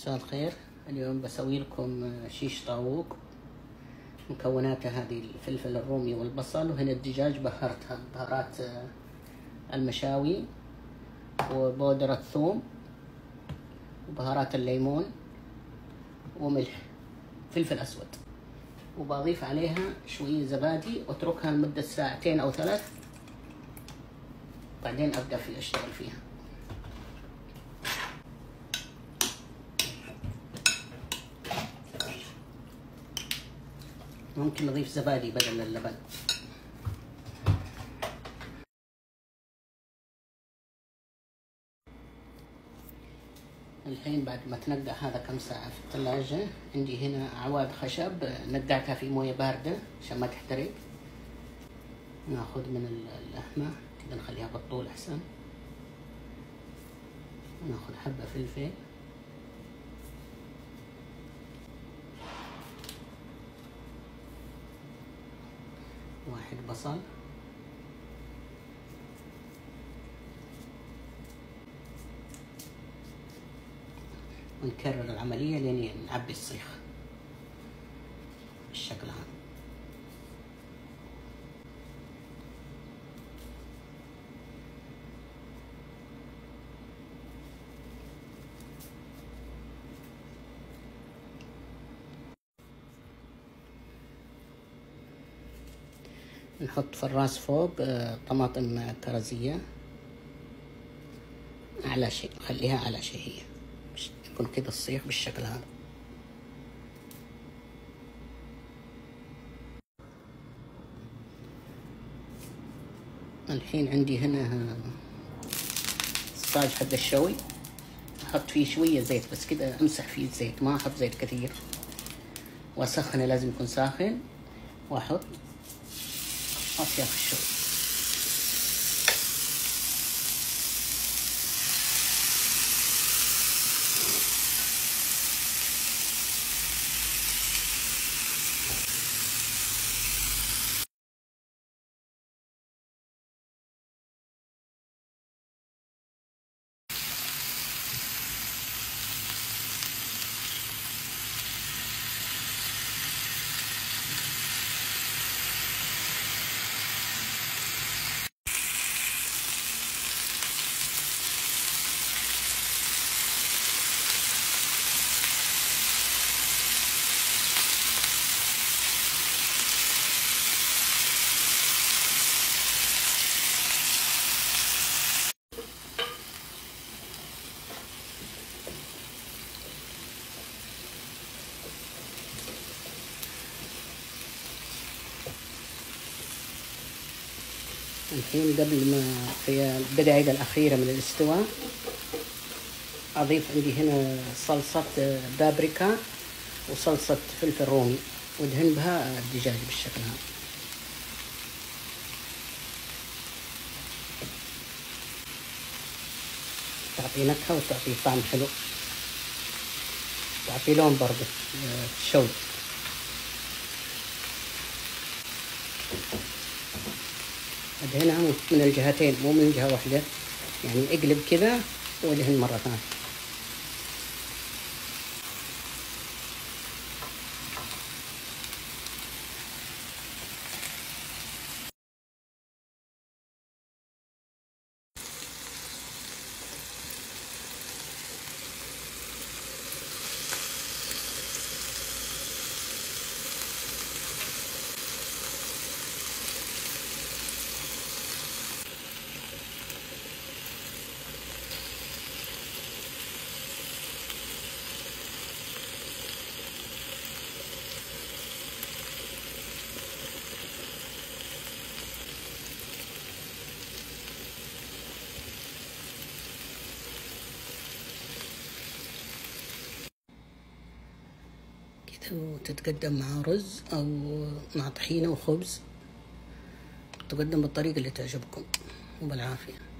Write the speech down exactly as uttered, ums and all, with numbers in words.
مساء الخير. اليوم بسوي لكم شيش طاووق. مكوناته هذه الفلفل الرومي والبصل، وهنا الدجاج بهرتها بهارات المشاوي وبودرة ثوم وبهارات الليمون وملح فلفل أسود، وبضيف عليها شوية زبادي واتركها لمدة ساعتين أو ثلاث، بعدين أبدأ في أشتغل فيها. ممكن نضيف زبادي بدل اللبن. الحين بعد ما تنقع هذا كم ساعة في الثلاجة، عندي هنا أعواد خشب نقعتها في موية باردة عشان ما تحترق. ناخذ من اللحمة كده نخليها بالطول أحسن. ناخذ حبة فلفل، واحد بصل، ونكرر العملية لين نعبي الصيخ بالشكل هذا. نحط في الراس فوق طماطم كرزية على شيء، نخليها على شيء هي يكون كده الصيخ بالشكل هذا. الحين عندي هنا الصاج حق الشوي، احط فيه شوية زيت بس كده، امسح فيه الزيت، ما احط زيت كثير، واسخنه لازم يكون ساخن، واحط اطياف الشوي. الحين قبل ما في الدقائق الأخيرة من الاستواء أضيف عندي هنا صلصة بابريكا وصلصة فلفل رومي، وادهن بها الدجاج بالشكل هذا. تعطي نكهة وتعطي طعم حلو، تعطي لون برضه الشوي. ادهنها من الجهتين مو من جهة واحدة، يعني اقلب كذا وادهن مرة ثانية. وتتقدم مع رز أو مع طحينة وخبز، تقدم بالطريقة اللي تعجبكم وبالعافية.